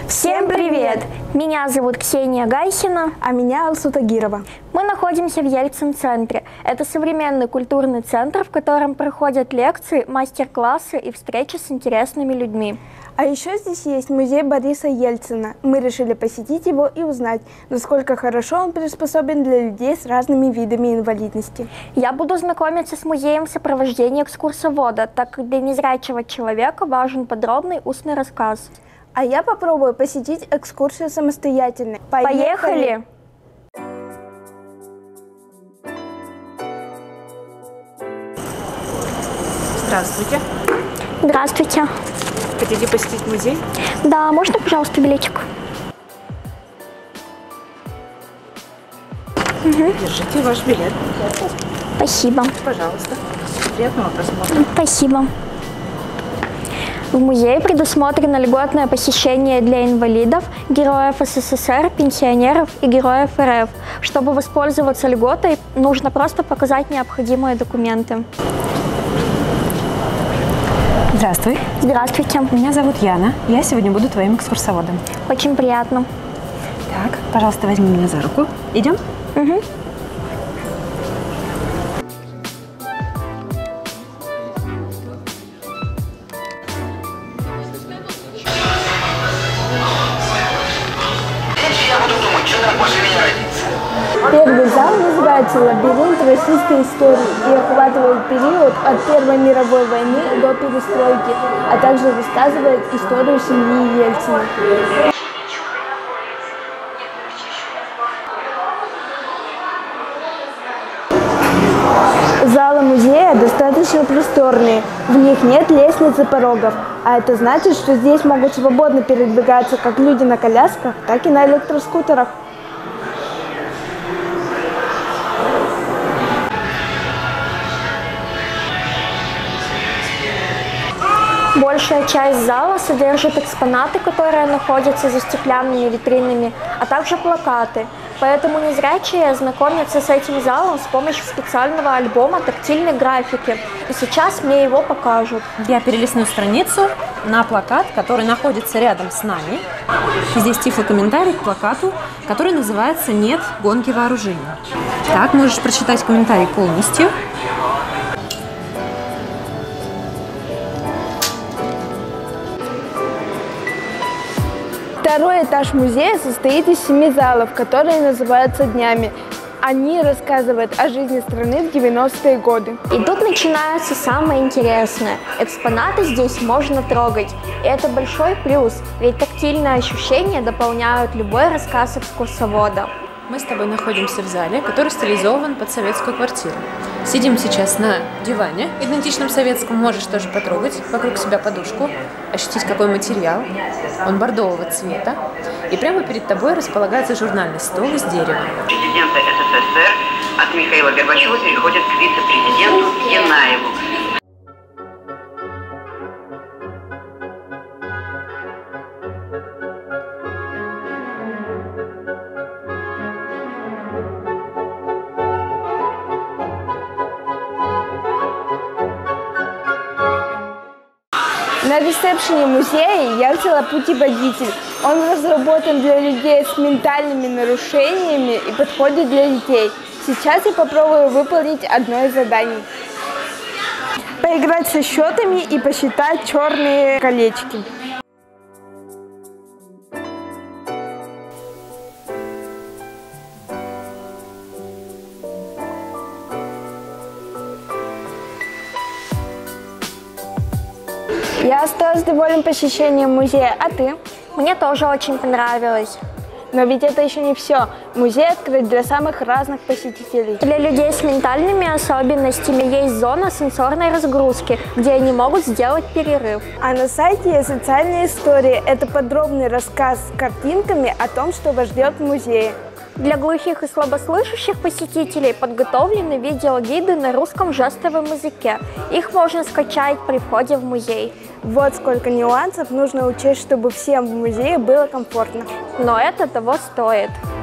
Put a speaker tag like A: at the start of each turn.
A: Всем привет! Меня зовут Ксения Гайсина.
B: А меня Алсу Тагирова.
A: Мы находимся в Ельцин-центре. Это современный культурный центр, в котором проходят лекции, мастер-классы и встречи с интересными людьми.
B: А еще здесь есть музей Бориса Ельцина. Мы решили посетить его и узнать, насколько хорошо он приспособлен для людей с разными видами инвалидности.
A: Я буду знакомиться с музеем в сопровождении экскурсовода, так как для незрячего человека важен подробный устный рассказ.
B: А я попробую посетить экскурсию самостоятельно.
A: Поехали!
C: Здравствуйте.
A: Здравствуйте.
C: Хотите посетить музей?
A: Да, можно, пожалуйста, билетик?
C: Держите ваш билет.
A: Спасибо.
C: Пожалуйста. Приятного просмотра.
A: Спасибо. В музее предусмотрено льготное посещение для инвалидов, героев СССР, пенсионеров и героев РФ. Чтобы воспользоваться льготой, нужно просто показать необходимые документы.
D: Здравствуй.
A: Здравствуйте.
D: Меня зовут Яна. Я сегодня буду твоим экскурсоводом.
A: Очень приятно.
D: Так, пожалуйста, возьми меня за руку. Идем?
A: Угу.
B: Первый зал называется «Лабиринт российской истории» и охватывает период от Первой мировой войны до перестройки, а также рассказывает историю семьи Ельцина. Залы музея достаточно просторные, в них нет лестниц и порогов, а это значит, что здесь могут свободно передвигаться как люди на колясках, так и на электроскутерах.
A: Большая часть зала содержит экспонаты, которые находятся за стеклянными витринами, а также плакаты. Поэтому незрячие знакомятся с этим залом с помощью специального альбома тактильной графики. И сейчас мне его покажут.
D: Я перелистну страницу на плакат, который находится рядом с нами. Здесь тифлокомментарий к плакату, который называется «Нет гонки вооружений». Так, можешь прочитать комментарий полностью.
B: Второй этаж музея состоит из 7 залов, которые называются днями. Они рассказывают о жизни страны в 90-е годы.
A: И тут начинается самое интересное. Экспонаты здесь можно трогать. И это большой плюс, ведь тактильные ощущения дополняют любой рассказ экскурсовода.
C: Мы с тобой находимся в зале, который стилизован под советскую квартиру. Сидим сейчас на диване, идентичном советскому, можешь тоже потрогать вокруг себя подушку, ощутить, какой материал. Он бордового цвета. И прямо перед тобой располагается журнальный стол из дерева.
E: Президента СССР от Михаила Горбачева переходит к вице-президенту Янаеву.
B: На ресепшене музея я взяла путеводитель. Он разработан для людей с ментальными нарушениями и подходит для детей. Сейчас я попробую выполнить одно из заданий. Поиграть со счетами и посчитать черные колечки. Я осталась довольна посещением музея, а ты?
A: Мне тоже очень понравилось.
B: Но ведь это еще не все. Музей открыт для самых разных посетителей.
A: Для людей с ментальными особенностями есть зона сенсорной разгрузки, где они могут сделать перерыв.
B: А на сайте есть социальная история. Это подробный рассказ с картинками о том, что вас ждет в музее.
A: Для глухих и слабослышащих посетителей подготовлены видеогиды на русском жестовом языке. Их можно скачать при входе в музей.
B: Вот сколько нюансов нужно учесть, чтобы всем в музее было комфортно.
A: Но это того стоит.